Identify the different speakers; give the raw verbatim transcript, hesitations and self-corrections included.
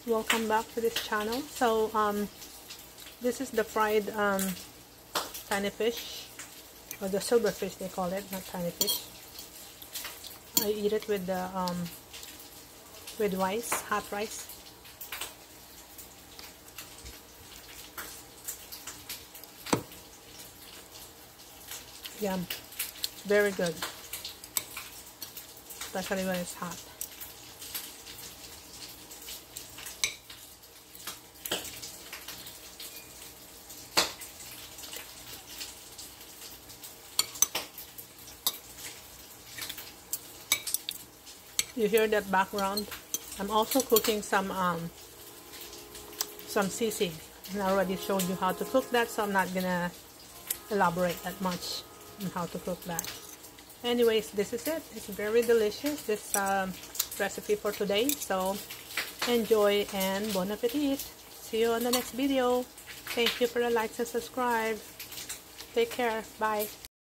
Speaker 1: Welcome back to this channel. So um this is the fried um tiny fish, or the silverfish they call it, not tiny fish. I eat it with the um with rice, hot rice. Yum, very good, especially when it's hot. You hear that background? I'm also cooking some um some sisig, and I already showed you how to cook that, so I'm not gonna elaborate that much on how to cook that. Anyways, this is it. It's very delicious, this um, recipe for today. So enjoy and bon appetit. See you on the next video. Thank you for the likes and subscribe. Take care. Bye.